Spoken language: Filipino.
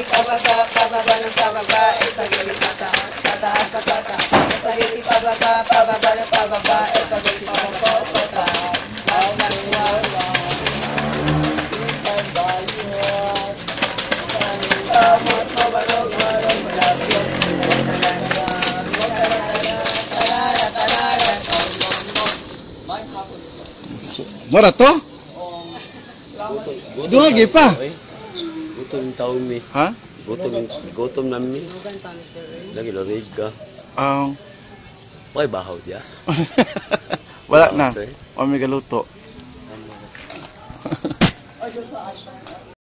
pababa, pababa ng pababa, ipagilid pataas, pataas sa pataas. Ipagilid pababa, pababa ng pababa, ipagilid pababa, pataas. Wow, wow, wow. Mura to? Dua lagi pa? Gutom taon mi. Ha? Gutom na mi. Lagi lorig ka. Why bahaw dia? Wala na. Wala may galuto.